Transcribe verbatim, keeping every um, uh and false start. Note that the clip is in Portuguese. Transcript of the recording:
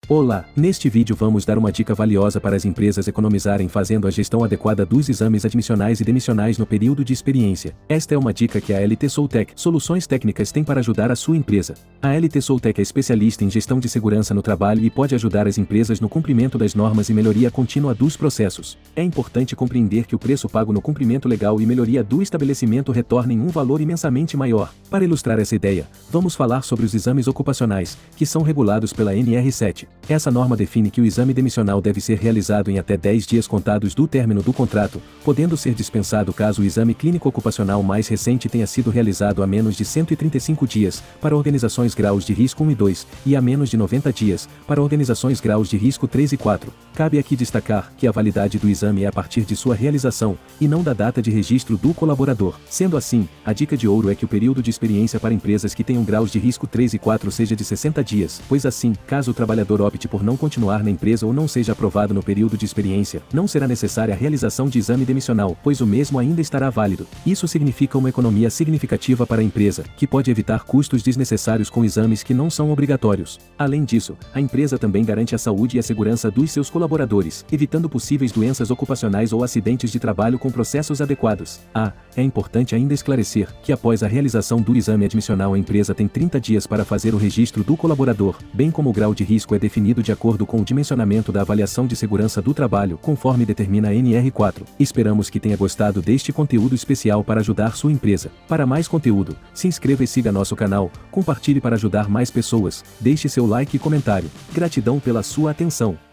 Olá, neste vídeo vamos dar uma dica valiosa para as empresas economizarem fazendo a gestão adequada dos exames admissionais e demissionais no período de experiência. Esta é uma dica que a L T Soltec Soluções Técnicas tem para ajudar a sua empresa. A L T Soltec é especialista em gestão de segurança no trabalho e pode ajudar as empresas no cumprimento das normas e melhoria contínua dos processos. É importante compreender que o preço pago no cumprimento legal e melhoria do estabelecimento retornem um valor imensamente maior. Para ilustrar essa ideia, vamos falar sobre os exames ocupacionais, que são regulados pela N R sete. Essa norma define que o exame demissional deve ser realizado em até dez dias contados do término do contrato, podendo ser dispensado caso o exame clínico ocupacional mais recente tenha sido realizado há menos de cento e trinta e cinco dias, para organizações graus de risco um e dois, e há menos de noventa dias, para organizações graus de risco três e quatro. Cabe aqui destacar que a validade do exame é a partir de sua realização, e não da data de registro do colaborador. Sendo assim, a dica de ouro é que o período de experiência para empresas que tenham graus de risco três e quatro seja de sessenta dias, pois assim, caso o trabalhador opte por não continuar na empresa ou não seja aprovado no período de experiência, não será necessária a realização de exame demissional, pois o mesmo ainda estará válido. Isso significa uma economia significativa para a empresa, que pode evitar custos desnecessários com exames que não são obrigatórios. Além disso, a empresa também garante a saúde e a segurança dos seus colaboradores, evitando possíveis doenças ocupacionais ou acidentes de trabalho com processos adequados. Ah, é importante ainda esclarecer que após a realização do exame admissional a empresa tem trinta dias para fazer o registro do colaborador, bem como o grau de risco é definido de acordo com o dimensionamento da avaliação de segurança do trabalho, conforme determina a N R quatro. Esperamos que tenha gostado deste conteúdo especial para ajudar sua empresa. Para mais conteúdo, se inscreva e siga nosso canal, compartilhe para ajudar mais pessoas, deixe seu like e comentário. Gratidão pela sua atenção.